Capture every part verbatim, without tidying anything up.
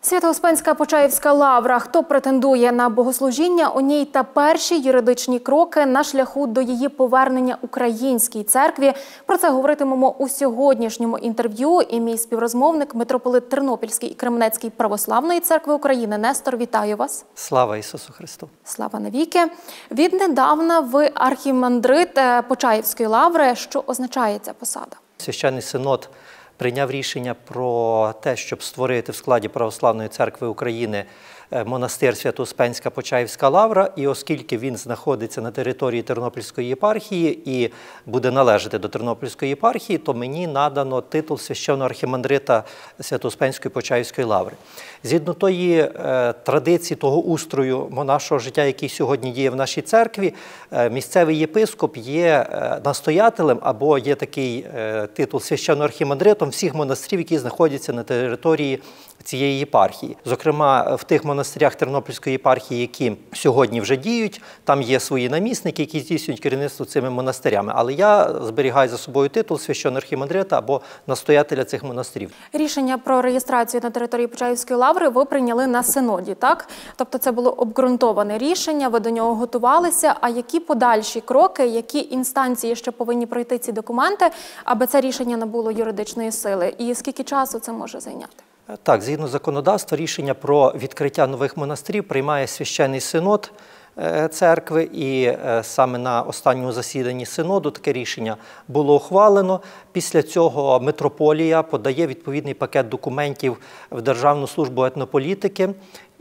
Свято-Успенська Почаївська лавра. Хто претендує на богослужіння у ній та перші юридичні кроки на шляху до її повернення українській церкві. Про це говоритимемо у сьогоднішньому інтерв'ю. І мій співрозмовник, митрополит Тернопільський і Кременецький Православної церкви України Нестор. Вітаю вас. Слава Ісусу Христу. Слава навіки. Віднедавна ви архімандрит Почаївської лаври. Що означає ця посада? Священний синод прийняв рішення про те, щоб створити в складі Православної церкви України монастир Свято-Успенська Почаївська лавра, і оскільки він знаходиться на території Тернопільської єпархії і буде належати до Тернопільської єпархії, то мені надано титул священного архімандрита Свято-Успенської Почаївської лаври. Згідно тої е, традиції, того устрою монашого життя, який сьогодні діє в нашій церкві, е, місцевий єпископ є е, настоятелем або є такий е, титул священного архімандритом всіх монастирів, які знаходяться на території цієї єпархії. Зокрема, в тих монастирях Тернопільської єпархії, які сьогодні вже діють, там є свої намісники, які здійснюють керівництво цими монастирями. Але я зберігаю за собою титул священного архімандрита або настоятеля цих монастирів. Рішення про реєстрацію на території Почаївської лаври ви прийняли на синоді, так? Тобто це було обґрунтоване рішення, ви до нього готувалися. А які подальші кроки, які інстанції ще повинні пройти ці документи, аби це рішення набуло юридичної сили? І скільки часу це може зайняти? Так, згідно законодавства, рішення про відкриття нових монастирів приймає священний синод церкви, і саме на останньому засіданні синоду таке рішення було ухвалено. Після цього митрополія подає відповідний пакет документів в Державну службу етнополітики,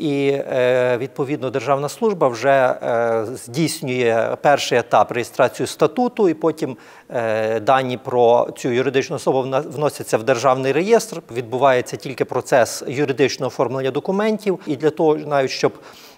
і відповідно Державна служба вже здійснює перший етап реєстрацію статуту, і потім дані про цю юридичну особу вносяться в державний реєстр. Відбувається тільки процес юридичного оформлення документів, і для того, навіть щоб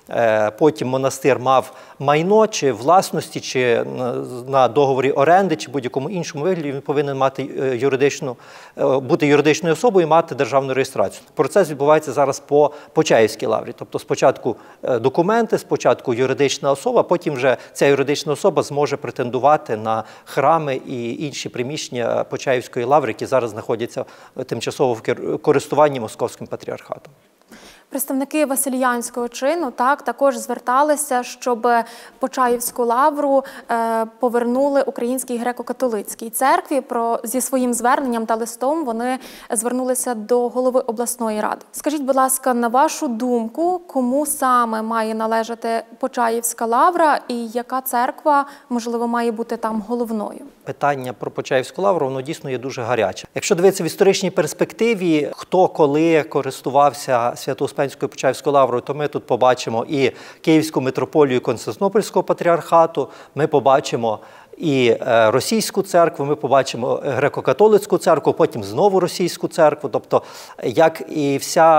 потім монастир мав майно, чи власності, чи на договорі оренди, чи будь-якому іншому вигляді, він повинен мати юридичну, бути юридичною особою і мати державну реєстрацію. Процес відбувається зараз по Почаївській лаврі. Тобто спочатку документи, спочатку юридична особа, потім вже ця юридична особа зможе претендувати на храми і інші приміщення Почаївської лаври, які зараз знаходяться тимчасово в користуванні Московським патріархатом. Представники Василіянського чину так, також зверталися, щоб Почаївську лавру е, повернули Українській греко-католицькій церкві. Про, зі своїм зверненням та листом вони звернулися до голови обласної ради. Скажіть, будь ласка, на вашу думку, кому саме має належати Почаївська лавра і яка церква, можливо, має бути там головною? Питання про Почаївську лавру, воно дійсно є дуже гаряче. Якщо дивитися в історичній перспективі, хто коли користувався Свято-Успенською Почаївською лаврою, то ми тут побачимо і Київську митрополію Константинопольського патріархату, ми побачимо і російську церкву, ми побачимо греко-католицьку церкву, потім знову російську церкву. Тобто, як і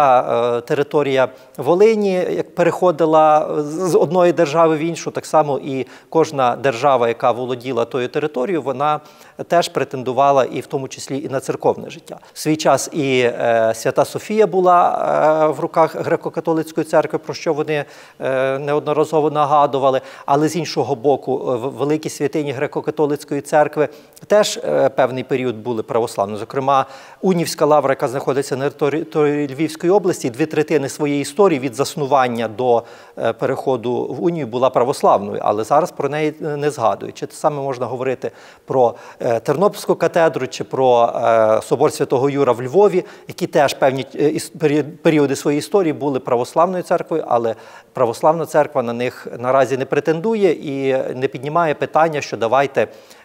вся територія Волині як переходила з одної держави в іншу, так само і кожна держава, яка володіла тою територією, вона теж претендувала і в тому числі і на церковне життя. В свій час і Свята Софія була в руках греко-католицької церкви, про що вони неодноразово нагадували, але з іншого боку, великі святині греко-католицької церкви теж певний період були православні. Зокрема, Унівська лавра, яка знаходиться на території Львівської області, дві третини своєї історії від заснування до переходу в Унію була православною, але зараз про неї не згадують. Чи те саме можна говорити про Тернопільську катедру, чи про собор Святого Юра в Львові, які теж певні періоди своєї історії були православною церквою, але православна церква на них наразі не претендує і не піднімає питання, що давайте,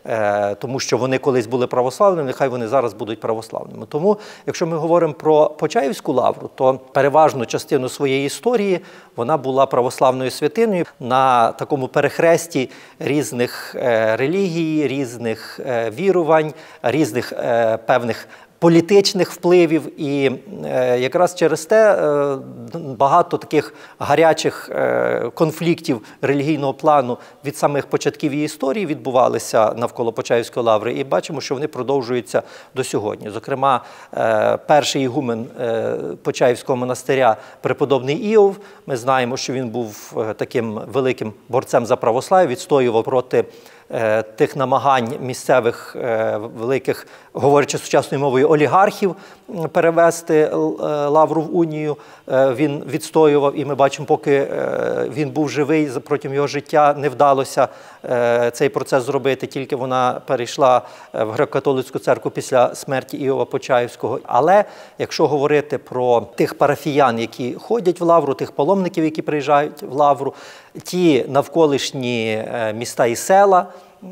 тому що вони колись були православними, нехай вони зараз будуть православними. Тому, якщо ми говоримо про Почаївську лавру, то переважну частину своєї історії вона була православною святиною на такому перехресті різних релігій, різних вірувань, різних певних політичних впливів, і е, якраз через те е, багато таких гарячих е, конфліктів релігійного плану від самих початків її історії відбувалися навколо Почаївської лаври, і бачимо, що вони продовжуються до сьогодні. Зокрема, е, перший ігумен е, Почаївського монастиря преподобний Іов, ми знаємо, що він був е, таким великим борцем за православ'я, відстоював проти тих намагань місцевих великих, говорячи сучасною мовою, олігархів перевести лавру в унію, він відстоював, і ми бачимо, поки він був живий, протягом його життя не вдалося цей процес зробити, тільки вона перейшла в греко-католицьку церкву після смерті Іова Почаївського. Але якщо говорити про тих парафіян, які ходять в лавру, тих паломників, які приїжджають в лавру, ті навколишні міста і села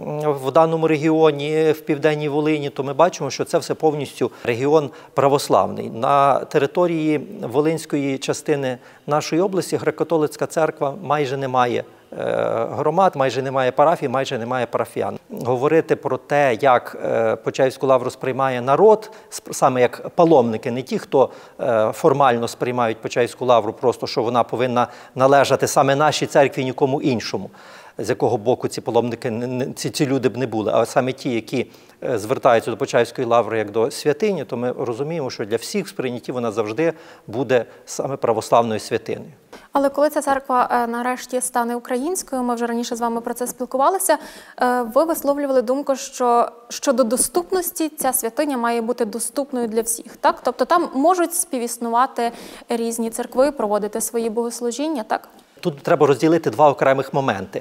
в даному регіоні, в Південній Волині, то ми бачимо, що це все повністю регіон православний. На території волинської частини нашої області греко-католицька церква майже не має громад, майже немає парафій, майже немає парафіян. Говорити про те, як Почаївську лавру сприймає народ, саме як паломники, не ті, хто формально сприймають Почаївську лавру, просто що вона повинна належати саме нашій церкві, нікому іншому, з якого боку ці паломники, ці, ці люди б не були, а саме ті, які звертаються до Почаївської лаври як до святині, то ми розуміємо, що для всіх в сприйнятті вона завжди буде саме православною святиною. Але коли ця церква нарешті стане українською, ми вже раніше з вами про це спілкувалися, ви висловлювали думку, що щодо доступності ця святиня має бути доступною для всіх, так? Тобто там можуть співіснувати різні церкви, проводити свої богослужіння, так? Тут треба розділити два окремих моменти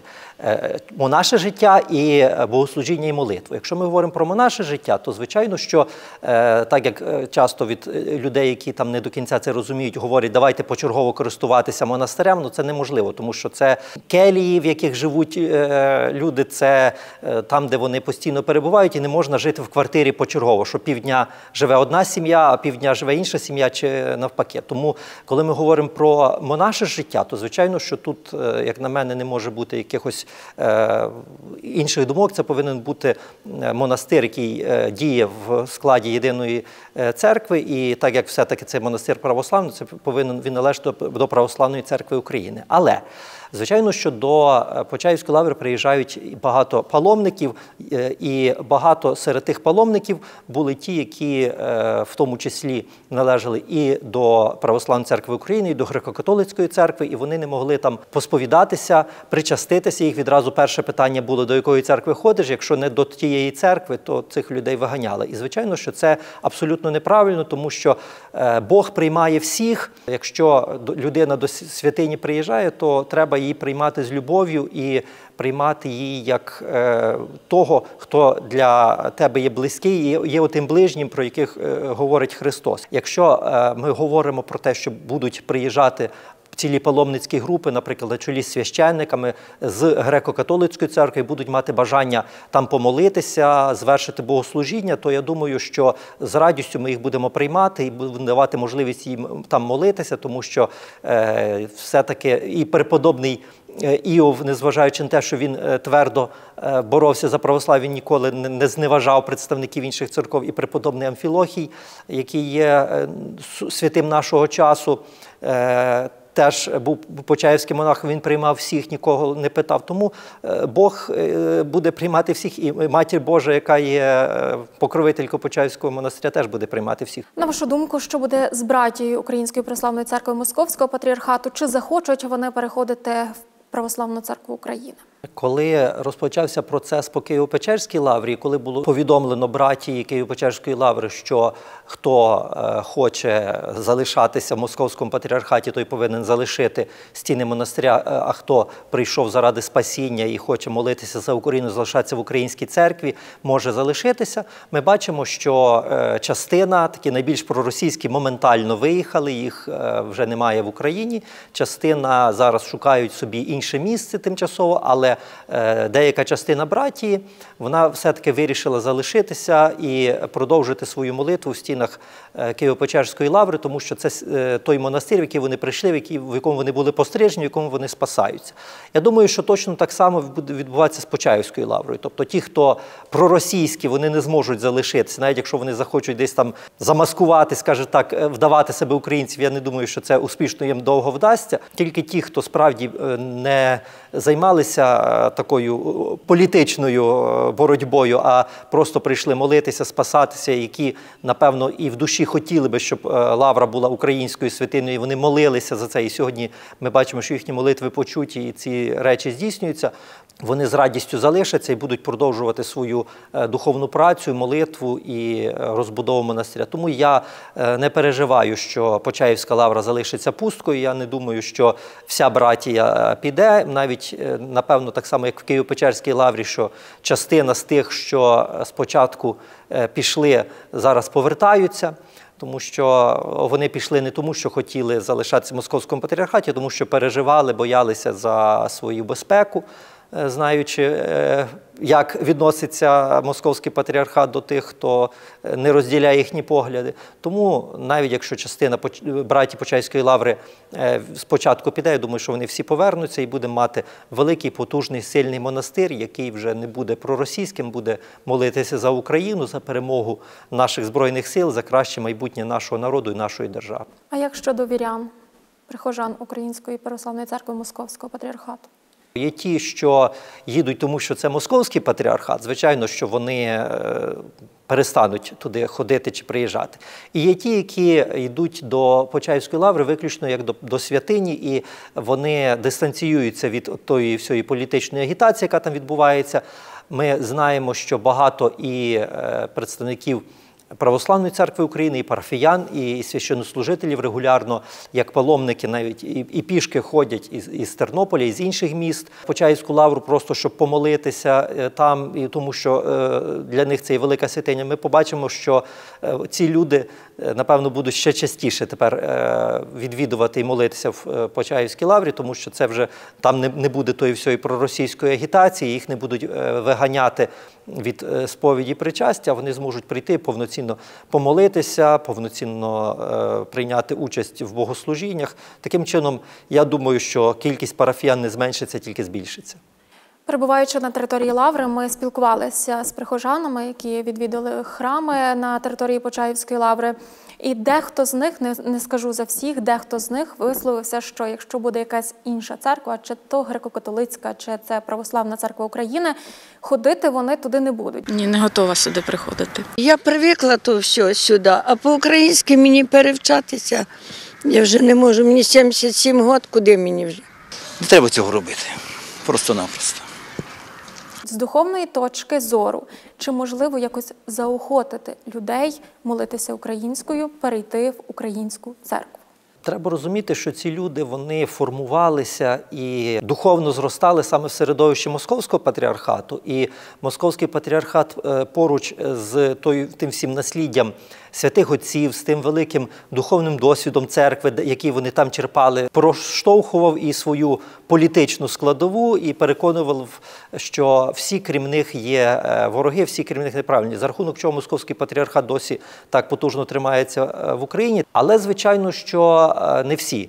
– монаше життя і богослужіння і молитву. Якщо ми говоримо про монаше життя, то звичайно, що так як часто від людей, які там не до кінця це розуміють, говорять, давайте почергово користуватися монастирем, ну це неможливо, тому що це келії, в яких живуть люди, це там, де вони постійно перебувають, і не можна жити в квартирі почергово, що півдня живе одна сім'я, а півдня живе інша сім'я, чи навпаки. Тому, коли ми говоримо про монаше життя, то звичайно, що що тут, як на мене, не може бути якихось е, інших думок. Це повинен бути монастир, який е, діє в складі єдиної церкви. І так як все-таки цей монастир православний, це повинен він належати до, до Православної церкви України. Але звичайно, що до Почаївської лаври приїжджають багато паломників, і багато серед тих паломників були ті, які в тому числі належали і до Православної церкви України, і до Греко-католицької церкви, і вони не могли там посповідатися, причаститися. Їх відразу перше питання було, до якої церкви ходиш, якщо не до тієї церкви, то цих людей виганяли. І звичайно, що це абсолютно неправильно, тому що Бог приймає всіх. Якщо людина до святині приїжджає, то треба її приймати з любов'ю і приймати її як е, того, хто для тебе є близький і є тим ближнім, про яких е, говорить Христос. Якщо е, ми говоримо про те, що будуть приїжджати цілі паломницькі групи, наприклад, на чолі з священниками з Греко-католицької церкви, будуть мати бажання там помолитися, звершити богослужіння, то я думаю, що з радістю ми їх будемо приймати і будемо давати можливість їм там молитися, тому що е, все-таки і преподобний Іов, незважаючи на те, що він твердо боровся за православ'я, він ніколи не зневажав представників інших церков, і преподобний Амфілохій, який є святим нашого часу, теж був почаївський монах, він приймав всіх, нікого не питав. Тому Бог буде приймати всіх, і Матір Божа, яка є покровителькою Почаївського монастиря, теж буде приймати всіх. На вашу думку, що буде з братією Української православної церкви Московського патріархату? Чи захочуть вони переходити в Православну церкву України? Коли розпочався процес по Києво-Печерській лаврі, коли було повідомлено братії Києво-Печерської лаври, що хто е, хоче залишатися в Московському патріархаті, той повинен залишити стіни монастиря, а хто прийшов заради спасіння і хоче молитися за Україну, залишатися в українській церкві, може залишитися. Ми бачимо, що е, частина, такі найбільш проросійські, моментально виїхали, їх е, вже немає в Україні. Частина зараз шукають собі інше місце тимчасово, але деяка частина братії, вона все-таки вирішила залишитися і продовжити свою молитву в стінах Києво-Печерської лаври, тому що це той монастир, в який вони прийшли, в якому вони були пострижені, в якому вони спасаються. Я думаю, що точно так само буде відбуватися з Почаївською лаврою. Тобто ті, хто проросійські, вони не зможуть залишитися, навіть якщо вони захочуть десь там замаскувати, скажімо так, вдавати себе українців, я не думаю, що це успішно їм довго вдасться. Тільки ті, хто справді не займалися такою політичною боротьбою, а просто прийшли молитися, спасатися, які, напевно, і в душі хотіли би, щоб лавра була українською святиною, і вони молилися за це. І сьогодні ми бачимо, що їхні молитви почуті, і ці речі здійснюються. Вони з радістю залишаться і будуть продовжувати свою духовну працю, молитву і розбудову монастиря. Тому я не переживаю, що Почаївська лавра залишиться пусткою. Я не думаю, що вся братія піде. Навіть, напевно, так само, як в Києво-Печерській лаврі, що частина з тих, що спочатку пішли, зараз повертаються. Тому що вони пішли не тому, що хотіли залишатися в Московському патріархаті, а тому що переживали, боялися за свою безпеку, знаючи, як відноситься Московський патріархат до тих, хто не розділяє їхні погляди. Тому навіть якщо частина братів Почаївської лаври спочатку піде, я думаю, що вони всі повернуться і будемо мати великий, потужний, сильний монастир, який вже не буде проросійським, буде молитися за Україну, за перемогу наших Збройних сил, за краще майбутнє нашого народу і нашої держави. А як щодо вірян, прихожан Української православної церкви Московського патріархату? Є ті, що їдуть тому, що це Московський патріархат, звичайно, що вони перестануть туди ходити чи приїжджати. І є ті, які йдуть до Почаївської лаври виключно як до, до святині, і вони дистанціюються від тої всієї політичної агітації, яка там відбувається. Ми знаємо, що багато і представників Православної церкви України, і парафіян, і священнослужителів регулярно, як паломники, навіть і, і пішки ходять із, із Тернополя, із інших міст, в Почаївську лавру просто, щоб помолитися там, і тому що е, для них це є велика святиня. Ми побачимо, що е, ці люди, е, напевно, будуть ще частіше тепер е, відвідувати і молитися в е, Почаївській лаврі, тому що це вже там не, не буде тої всієї проросійської агітації, їх не будуть е, виганяти від е, сповіді причастя, а вони зможуть прийти повноцінно помолитися, повноцінно е, прийняти участь в богослужіннях. Таким чином, я думаю, що кількість парафіян не зменшиться, тільки збільшиться. Перебуваючи на території лаври, ми спілкувалися з прихожанами, які відвідали храми на території Почаївської лаври. І дехто з них, не, не скажу за всіх, дехто з них висловився, що якщо буде якась інша церква, чи то греко-католицька, чи це Православна церква України, ходити вони туди не будуть. Ні, не готова сюди приходити. Я привикла то все сюди, а по-українськи мені перевчатися я вже не можу. Мені сімдесят сім років, куди мені вже? Не треба цього робити, просто-напросто. З духовної точки зору, чи можливо якось заохотити людей молитися українською, перейти в українську церкву? Треба розуміти, що ці люди, вони формувалися і духовно зростали саме в середовищі Московського патріархату. І Московський патріархат поруч з тим всім насліддям святих отців, з тим великим духовним досвідом церкви, який вони там черпали, проштовхував і свою політичну складову і переконував, що всі крім них є вороги, всі крім них неправильні. За рахунок чого Московський патріархат досі так потужно тримається в Україні. Але, звичайно, що не всі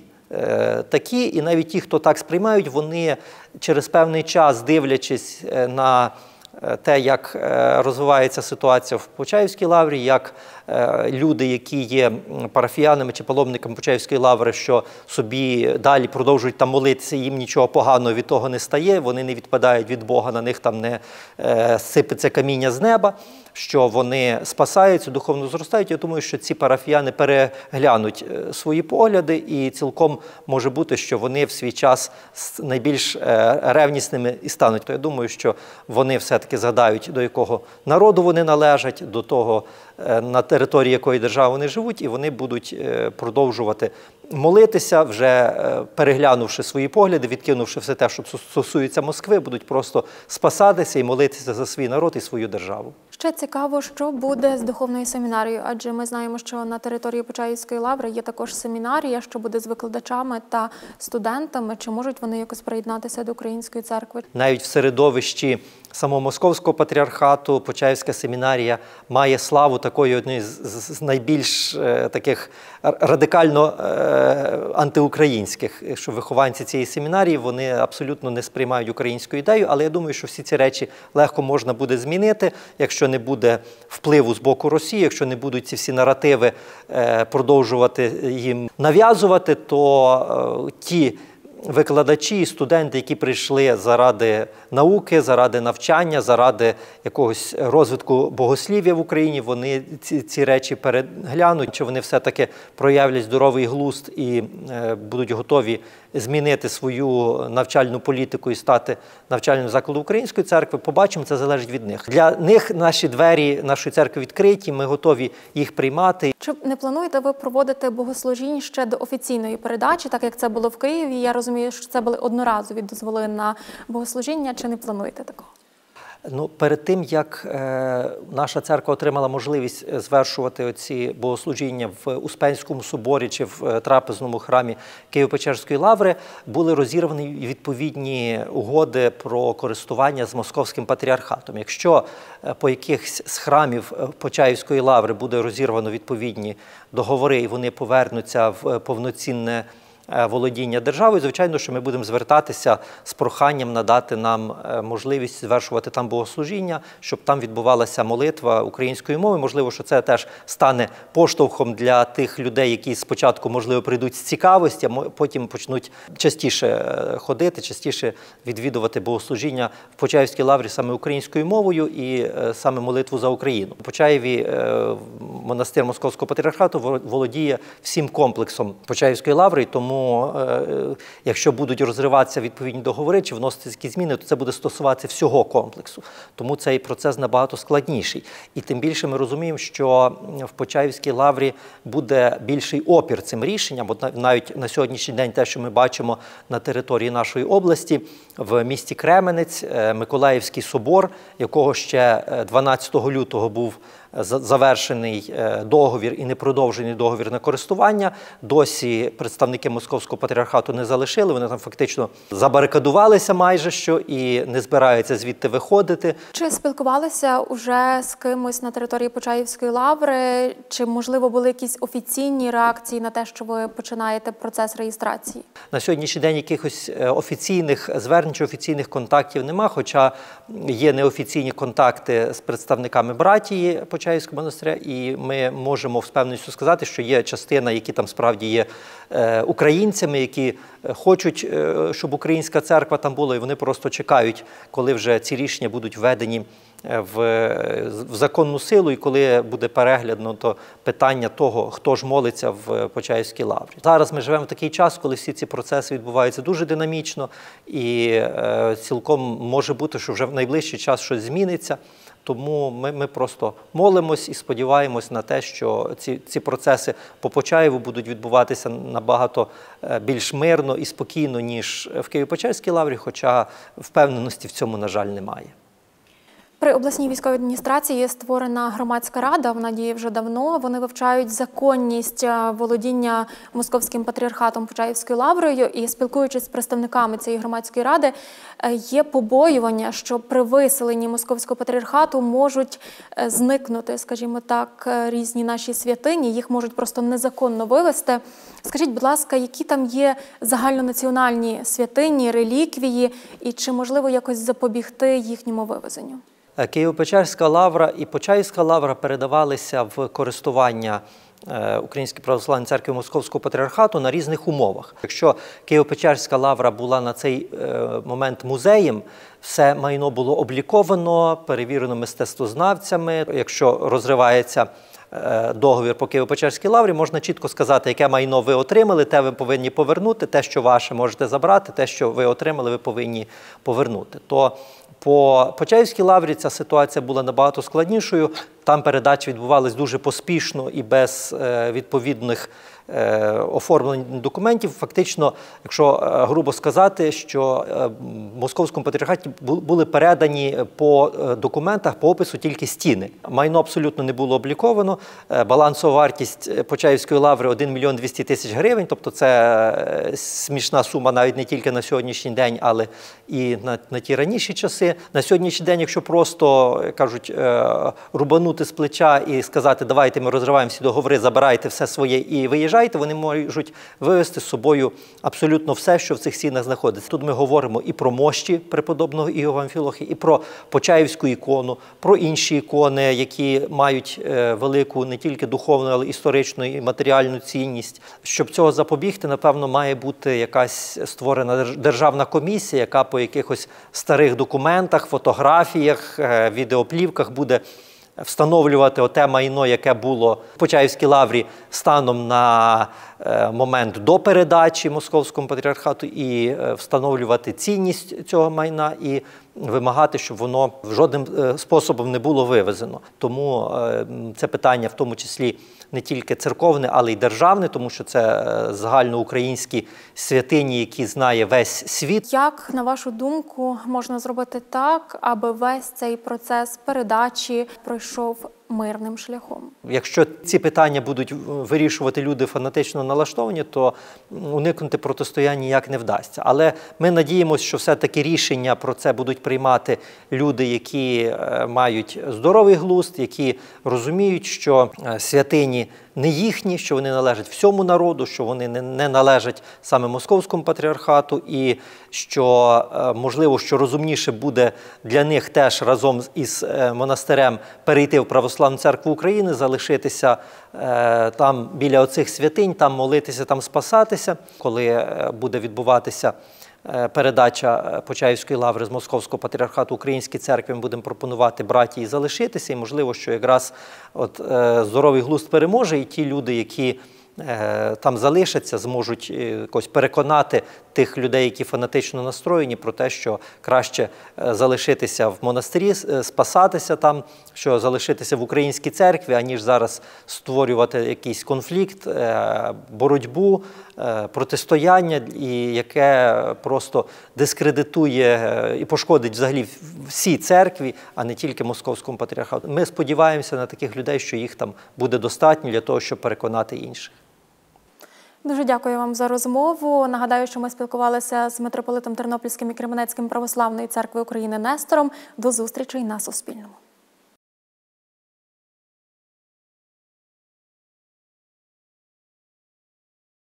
такі, і навіть ті, хто так сприймають, вони через певний час, дивлячись на те, як розвивається ситуація в Почаївській лаврі, як люди, які є парафіянами чи паломниками Почаївської лаври, що собі далі продовжують там молитися, їм нічого поганого від того не стає, вони не відпадають від Бога, на них там не сипеться каміння з неба, що вони спасаються, духовно зростають. Я думаю, що ці парафіяни переглянуть свої погляди, і цілком може бути, що вони в свій час найбільш ревнісними і стануть. То я думаю, що вони все-таки згадають, до якого народу вони належать, до того, на території якої держави вони живуть, і вони будуть продовжувати молитися, вже переглянувши свої погляди, відкинувши все те, що стосується Москви, будуть просто спасатися і молитися за свій народ і свою державу. Ще цікаво, що буде з духовною семінарією, адже ми знаємо, що на території Почаївської лаври є також семінарія, що буде з викладачами та студентами. Чи можуть вони якось приєднатися до Української церкви? Навіть в середовищі самого Московського патріархату Почаївська семінарія має славу такої однієї з, з найбільш е, таких радикально е, антиукраїнських, що вихованці цієї семінарії, вони абсолютно не сприймають українську ідею, але я думаю, що всі ці речі легко можна буде змінити, якщо не буде впливу з боку Росії, якщо не будуть ці всі наративи е, продовжувати їм нав'язувати, то е, ті викладачі і студенти, які прийшли заради науки, заради навчання, заради якогось розвитку богослів'я в Україні, вони ці, ці речі переглянуть, чи вони все-таки проявлять здоровий глузд і е, будуть готові змінити свою навчальну політику і стати навчальним закладом Української церкви, побачимо, це залежить від них. Для них наші двері нашої церкви відкриті, ми готові їх приймати. Чи не плануєте ви проводити богослужінь ще до офіційної передачі, так як це було в Києві? Я розумію, що це були одноразові дозволи на богослужіння. Чи не плануєте такого? Ну, перед тим, як е, наша церква отримала можливість звершувати ці богослужіння в Успенському соборі чи в е, трапезному храмі Києво-Печерської лаври, були розірвані відповідні угоди про користування з Московським патріархатом. Якщо е, по якихось з храмів Почаївської лаври буде розірвано відповідні договори і вони повернуться в повноцінне володіння державою, звичайно, що ми будемо звертатися з проханням надати нам можливість звершувати там богослужіння, щоб там відбувалася молитва українською мовою. Можливо, що це теж стане поштовхом для тих людей, які спочатку, можливо, прийдуть з цікавості, а потім почнуть частіше ходити, частіше відвідувати богослужіння в Почаївській лаврі саме українською мовою і саме молитву за Україну. У Почаєві монастир Московського патріархату володіє всім комплексом Почаївської лаври, тому якщо будуть розриватися відповідні договори чи вносити якісь зміни, то це буде стосуватися всього комплексу. Тому цей процес набагато складніший. І тим більше ми розуміємо, що в Почаївській лаврі буде більший опір цим рішенням, бо навіть на сьогоднішній день те, що ми бачимо на території нашої області, в місті Кременець, Миколаївський собор, якого ще дванадцятого лютого був завершений договір і непродовжений договір на користування. Досі представники Московського патріархату не залишили, вони там фактично забарикадувалися майже що і не збираються звідти виходити. Чи спілкувалися уже з кимось на території Почаївської лаври? Чи, можливо, були якісь офіційні реакції на те, що ви починаєте процес реєстрації? На сьогоднішній день якихось офіційних звернень чи офіційних контактів нема, хоча є неофіційні контакти з представниками братії Почаївського монастиря, і ми можемо з певністю сказати, що є частина, які там справді є е, українцями, які хочуть, е, щоб українська церква там була, і вони просто чекають, коли вже ці рішення будуть введені в, в законну силу, і коли буде переглядно то питання того, хто ж молиться в Почаївській лаврі. Зараз ми живемо в такий час, коли всі ці процеси відбуваються дуже динамічно, і е, цілком може бути, що вже в найближчий час щось зміниться. Тому ми, ми просто молимось і сподіваємось на те, що ці, ці процеси по Почаєву будуть відбуватися набагато більш мирно і спокійно, ніж в Києво-Печерській лаврі, хоча впевненості в цьому, на жаль, немає. При обласній військовій адміністрації є створена громадська рада, вона діє вже давно. Вони вивчають законність володіння Московським патріархатом Почаївською лаврою, і спілкуючись з представниками цієї громадської ради, є побоювання, що при виселенні Московського патріархату можуть зникнути, скажімо так, різні наші святині, їх можуть просто незаконно вивезти. Скажіть, будь ласка, які там є загальнонаціональні святині, реліквії, і чи можливо якось запобігти їхньому вивезенню? Києво-Печерська лавра і Почаївська лавра передавалися в користування Української православної церкви Московського патріархату на різних умовах. Якщо Києво-Печерська лавра була на цей момент музеєм, все майно було обліковано, перевірено мистецтвознавцями. Якщо розривається договір по Києво-Печерській лаврі, можна чітко сказати, яке майно ви отримали, те ви повинні повернути, те, що ваше, можете забрати, те, що ви отримали, ви повинні повернути. То по Почаївській лаврі ця ситуація була набагато складнішою. Там передачі відбувалися дуже поспішно і без е, відповідних е, оформлень документів. Фактично, якщо е, грубо сказати, що е, в Московському патріархаті були передані по е, документах, по опису тільки стіни. Майно абсолютно не було обліковано. Е, балансова вартість Почаївської лаври – один мільйон двісті тисяч гривень. Тобто це е, смішна сума навіть не тільки на сьогоднішній день, але і на, на ті раніші часи. На сьогоднішній день, якщо просто, кажуть, е, рубанути з плеча і сказати, давайте ми розриваємо всі договори, забирайте все своє і виїжджайте, приїжджайте, вони можуть вивезти з собою абсолютно все, що в цих стінах знаходиться. Тут ми говоримо і про мощі преподобного Іова Амфілохи, і про Почаївську ікону, про інші ікони, які мають велику не тільки духовну, але й історичну і матеріальну цінність. Щоб цього запобігти, напевно, має бути якась створена державна комісія, яка по якихось старих документах, фотографіях, відеоплівках буде встановлювати оте майно, яке було в Почаївській лаврі станом на момент до передачі Московському патріархату, і встановлювати цінність цього майна, і вимагати, щоб воно жодним способом не було вивезено. Тому це питання в тому числі не тільки церковне, але й державне, тому що це загальноукраїнські святині, які знає весь світ. Як, на вашу думку, можна зробити так, аби весь цей процес передачі пройшов мирним шляхом? Якщо ці питання будуть вирішувати люди фанатично налаштовані, то уникнути протистояння ніяк не вдасться. Але ми надіємося, що все-таки рішення про це будуть приймати люди, які мають здоровий глузд, які розуміють, що святині не їхні, що вони належать всьому народу, що вони не належать саме Московському патріархату, і що, можливо, що розумніше буде для них теж разом із монастирем перейти в Православну церкву України, залишитися там біля оцих святинь, там молитися, там спасатися, коли буде відбуватися передача Почаївської лаври з Московського патріархату Українській церкві, ми будемо пропонувати братії залишитися, і можливо, що якраз от, е, здоровий глузд переможе, і ті люди, які е, там залишаться, зможуть якось переконати тих людей, які фанатично настроєні, про те, що краще залишитися в монастирі, спасатися там, що залишитися в українській церкві, аніж зараз створювати якийсь конфлікт, боротьбу, протистояння, і яке просто дискредитує і пошкодить взагалі всій церкві, а не тільки Московському патріархату. Ми сподіваємося на таких людей, що їх там буде достатньо для того, щоб переконати інших. Дуже дякую вам за розмову. Нагадаю, що ми спілкувалися з митрополитом Тернопільським і Кременецьким Православної церкви України Нестором. До зустрічі на Суспільному.